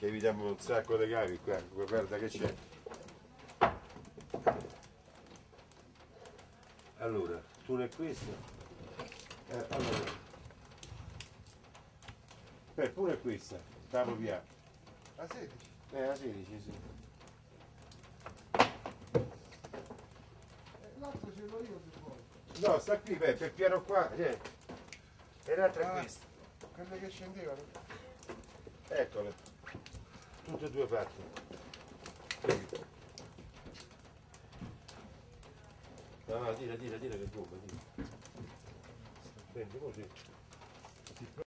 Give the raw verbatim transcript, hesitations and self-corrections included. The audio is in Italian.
che evitiamo un sacco di cavi qua, guarda che c'è. Allora, tu è questo. Eh, allora. Beh, pure questa, capo piano. La sedici? Eh, la sedici, sì. Eh, l'altro ce l'ho io se vuoi. No, sta qui, beh, per piano qua, eh. E l'altra è Ah, questa. quelle che scendevano. Eccole. Tutte e due fatte. Vedi? No, no, tira, tira, tira che bomba, tira. Senti così.